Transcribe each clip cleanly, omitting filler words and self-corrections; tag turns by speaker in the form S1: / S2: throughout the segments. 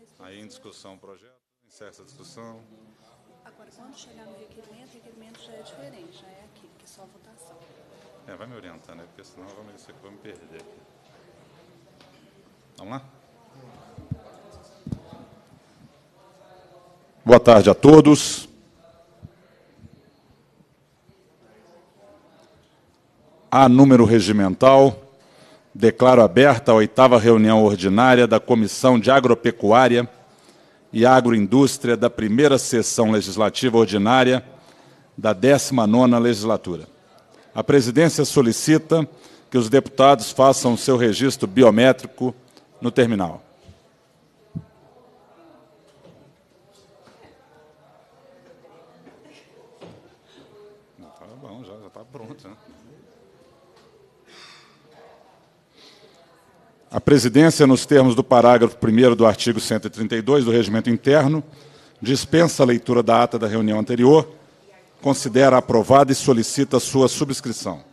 S1: Aí em discussão o projeto, encerra essa discussão.
S2: Agora, quando chegar no requerimento, o requerimento já é diferente, já é aqui, que é só a votação.
S1: Vai me orientando, né? Porque senão isso aqui vai me perder aqui. Vamos lá? Boa tarde a todos. A número regimental, declaro aberta a 8ª reunião ordinária da Comissão de Agropecuária e Agroindústria da 1ª Sessão Legislativa Ordinária da 19ª Legislatura. A presidência solicita que os deputados façam o seu registro biométrico no terminal. Tá bom, já está pronto, né? A presidência, nos termos do parágrafo 1º do artigo 132 do Regimento Interno, dispensa a leitura da ata da reunião anterior, considera aprovada e solicita sua subscrição.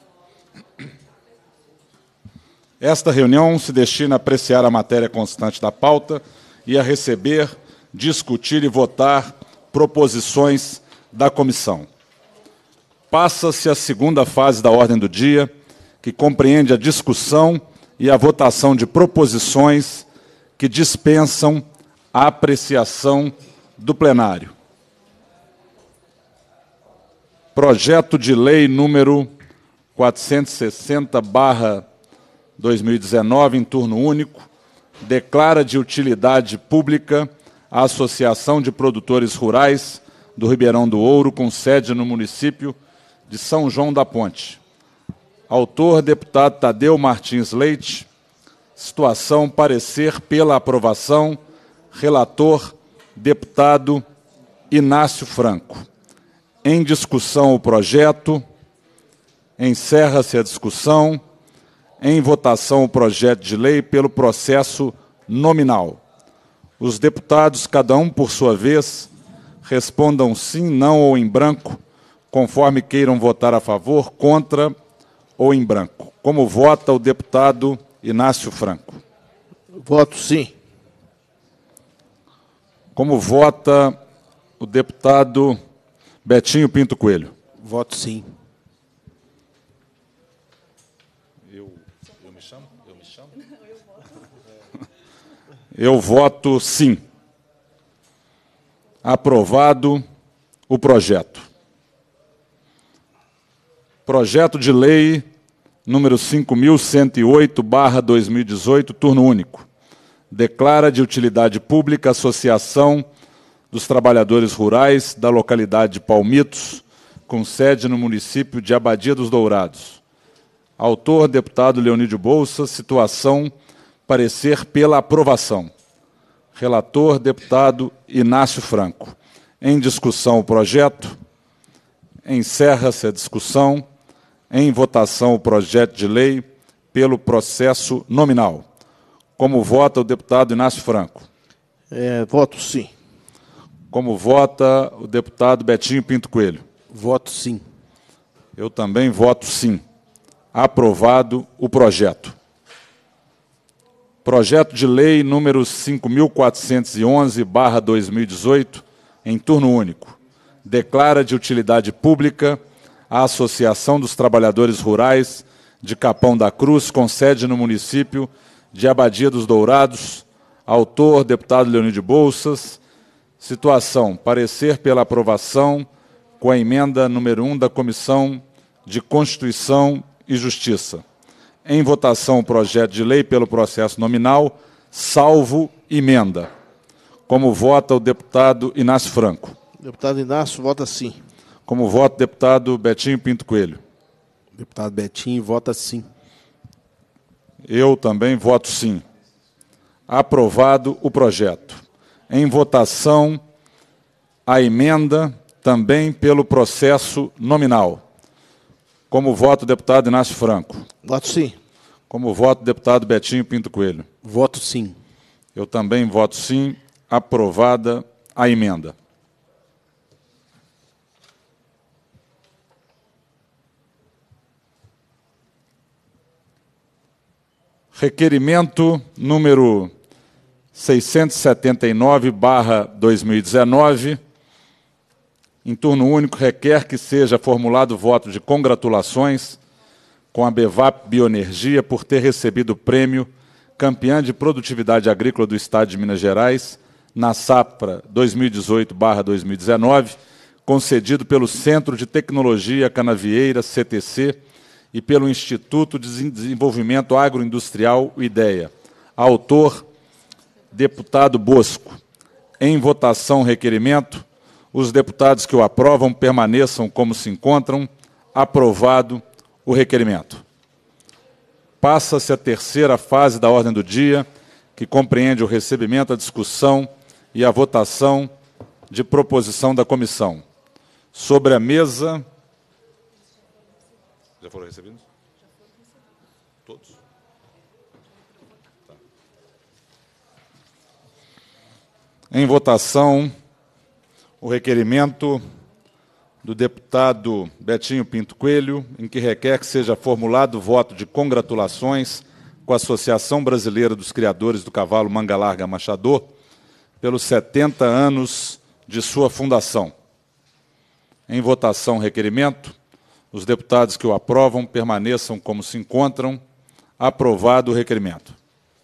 S1: Esta reunião se destina a apreciar a matéria constante da pauta e a receber, discutir e votar proposições da comissão. Passa-se a segunda fase da ordem do dia, que compreende a discussão e a votação de proposições que dispensam a apreciação do plenário. Projeto de lei número 460/2019, em turno único, declara de utilidade pública a Associação de Produtores Rurais do Ribeirão do Ouro, com sede no município de São João da Ponte. Autor, deputado Tadeu Martins Leite. Situação, parecer pela aprovação. Relator, deputado Inácio Franco. Em discussão o projeto. Encerra-se a discussão. Em votação o projeto de lei pelo processo nominal. Os deputados, cada um por sua vez, respondam sim, não ou em branco, conforme queiram votar a favor, contra ou em branco. Como vota o deputado Inácio Franco?
S3: Voto sim.
S1: Como vota o deputado Betinho Pinto Coelho?
S3: Voto sim.
S1: Eu me chamo? Eu voto sim. Aprovado o projeto. Projeto de lei número 5.108/2018, turno único. Declara de utilidade pública a Associação dos Trabalhadores Rurais da localidade de Palmitos, com sede no município de Abadia dos Dourados. Autor, deputado Leonídio Bolsa. Situação, parecer pela aprovação. Relator, deputado Inácio Franco. Em discussão o projeto. Encerra-se a discussão. Em votação o projeto de lei pelo processo nominal. Como vota o deputado Inácio Franco?
S3: Voto sim.
S1: Como vota o deputado Betinho Pinto Coelho?
S3: Voto sim.
S1: Eu também voto sim. Aprovado o projeto. Projeto de lei número 5.411/2018, em turno único. Declara de utilidade pública a Associação dos Trabalhadores Rurais de Capão da Cruz, com sede no município de Abadia dos Dourados. Autor, deputado Leonídio Bolsas. Situação, parecer pela aprovação com a emenda número 1 da Comissão de Constituição e Justiça. Em votação o projeto de lei pelo processo nominal, salvo emenda. Como vota o deputado Inácio Franco?
S3: Deputado Inácio vota sim.
S1: Como vota o deputado Betinho Pinto Coelho?
S3: Deputado Betinho vota sim.
S1: Eu também voto sim. Aprovado o projeto. Em votação, a emenda também pelo processo nominal. Como vota o deputado Inácio Franco?
S3: Voto sim.
S1: Como vota o deputado Betinho Pinto Coelho?
S3: Voto sim.
S1: Eu também voto sim. Aprovada a emenda. Requerimento número 679/2019, em turno único, requer que seja formulado voto de congratulações com a Bevap Bioenergia por ter recebido o prêmio Campeã de Produtividade Agrícola do Estado de Minas Gerais na safra 2018/2019, concedido pelo Centro de Tecnologia Canavieira, CTC, e pelo Instituto de Desenvolvimento Agroindustrial, IDEA. Autor, deputado Bosco. Em votação, requerimento. Os deputados que o aprovam permaneçam como se encontram. Aprovado o requerimento. Passa-se a terceira fase da ordem do dia, que compreende o recebimento, a discussão e a votação de proposição da comissão. Sobre a mesa... Já foram recebidos? Todos? Tá. Em votação, o requerimento do deputado Betinho Pinto Coelho, em que requer que seja formulado voto de congratulações com a Associação Brasileira dos Criadores do Cavalo Manga Larga Machador pelos 70 anos de sua fundação. Em votação, requerimento. Os deputados que o aprovam permaneçam como se encontram. Aprovado o requerimento.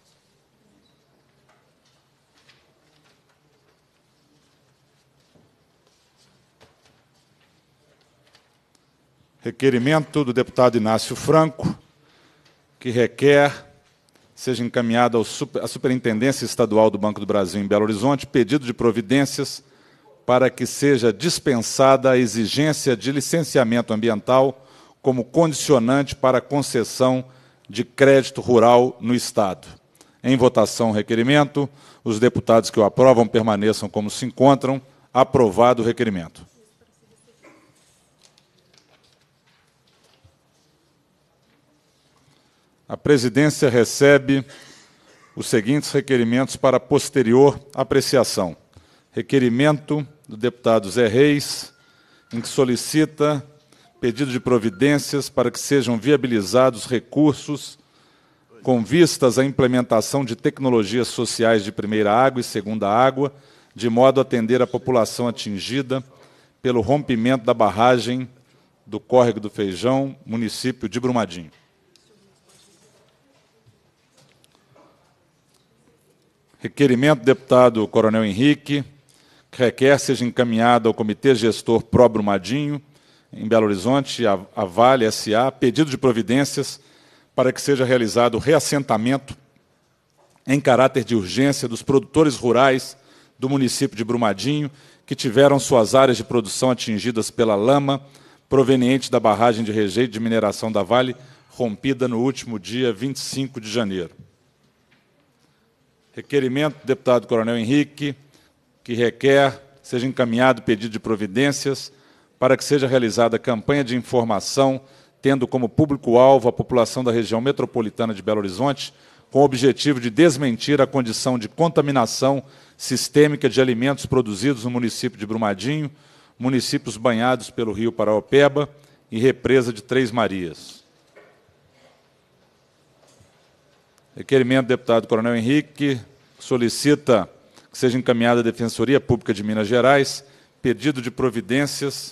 S1: Requerimento do deputado Inácio Franco, que requer seja encaminhado à Superintendência Estadual do Banco do Brasil em Belo Horizonte pedido de providências para que seja dispensada a exigência de licenciamento ambiental como condicionante para a concessão de crédito rural no Estado. Em votação, requerimento. Os deputados que o aprovam permaneçam como se encontram. Aprovado o requerimento. A presidência recebe os seguintes requerimentos para posterior apreciação. Requerimento do deputado Zé Reis, em que solicita pedido de providências para que sejam viabilizados recursos com vistas à implementação de tecnologias sociais de primeira água e segunda água, de modo a atender a população atingida pelo rompimento da barragem do Córrego do Feijão, município de Brumadinho. Requerimento do deputado Coronel Henrique, que requer seja encaminhado ao Comitê Gestor Pró Brumadinho, em Belo Horizonte, a Vale S.A., pedido de providências para que seja realizado o reassentamento em caráter de urgência dos produtores rurais do município de Brumadinho, que tiveram suas áreas de produção atingidas pela lama proveniente da barragem de rejeito de mineração da Vale, rompida no último dia 25 de janeiro. Requerimento do deputado Coronel Henrique, que requer seja encaminhado pedido de providências para que seja realizada campanha de informação, tendo como público-alvo a população da região metropolitana de Belo Horizonte, com o objetivo de desmentir a condição de contaminação sistêmica de alimentos produzidos no município de Brumadinho, municípios banhados pelo rio Paraopeba e represa de Três Marias. Requerimento do deputado Coronel Henrique, solicita que seja encaminhada à Defensoria Pública de Minas Gerais pedido de providências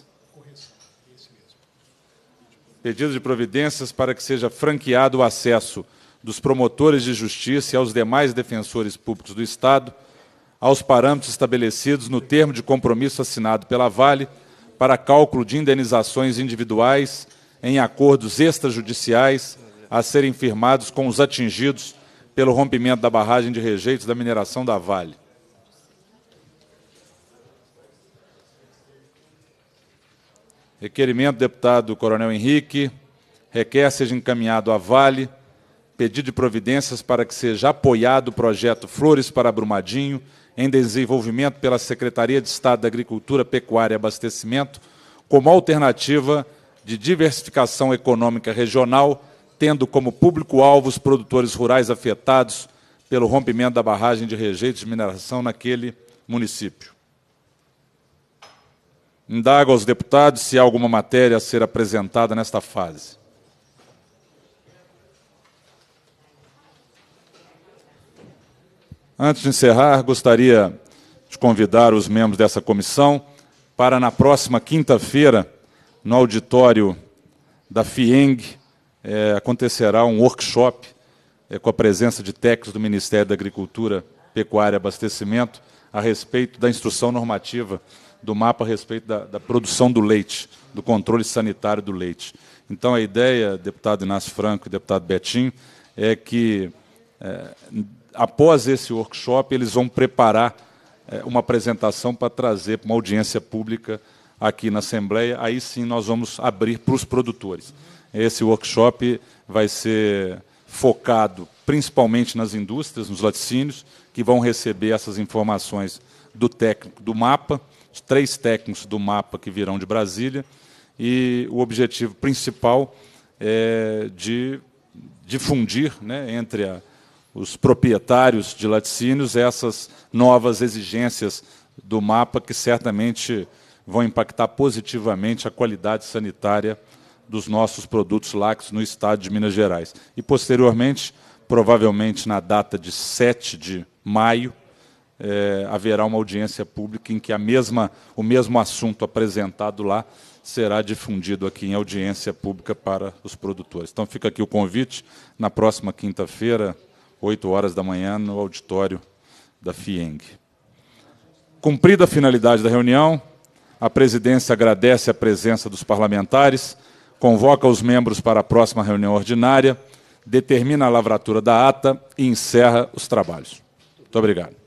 S1: para que seja franqueado o acesso dos promotores de justiça e aos demais defensores públicos do Estado aos parâmetros estabelecidos no termo de compromisso assinado pela Vale para cálculo de indenizações individuais em acordos extrajudiciais a serem firmados com os atingidos pelo rompimento da barragem de rejeitos da mineração da Vale. Requerimento do deputado Coronel Henrique, requer seja encaminhado à Vale pedido de providências para que seja apoiado o projeto Flores para Brumadinho, em desenvolvimento pela Secretaria de Estado da Agricultura, Pecuária e Abastecimento, como alternativa de diversificação econômica regional, tendo como público-alvo os produtores rurais afetados pelo rompimento da barragem de rejeitos de mineração naquele município. Indago aos deputados se há alguma matéria a ser apresentada nesta fase. Antes de encerrar, gostaria de convidar os membros dessa comissão para, na próxima quinta-feira, no auditório da FIENG, acontecerá um workshop com a presença de técnicos do Ministério da Agricultura, Pecuária e Abastecimento a respeito da instrução normativa do MAPA a respeito da produção do leite, do controle sanitário do leite. Então, a ideia, deputado Inácio Franco e deputado Betim, é que, após esse workshop, eles vão preparar uma apresentação para trazer para uma audiência pública aqui na Assembleia. Aí sim nós vamos abrir para os produtores. Esse workshop vai ser focado principalmente nas indústrias, nos laticínios, que vão receber essas informações do técnico do MAPA, os 3 técnicos do MAPA que virão de Brasília, e o objetivo principal é de difundir, né, entre os proprietários de laticínios essas novas exigências do MAPA que certamente vão impactar positivamente a qualidade sanitária dos nossos produtos lácteos no estado de Minas Gerais. E, posteriormente, provavelmente na data de 7 de maio, haverá uma audiência pública em que o mesmo assunto apresentado lá será difundido aqui em audiência pública para os produtores. Então, fica aqui o convite, na próxima quinta-feira, 8 horas da manhã, no auditório da FIENG. Cumprida a finalidade da reunião, a presidência agradece a presença dos parlamentares, convoca os membros para a próxima reunião ordinária, determina a lavratura da ata e encerra os trabalhos. Muito obrigado.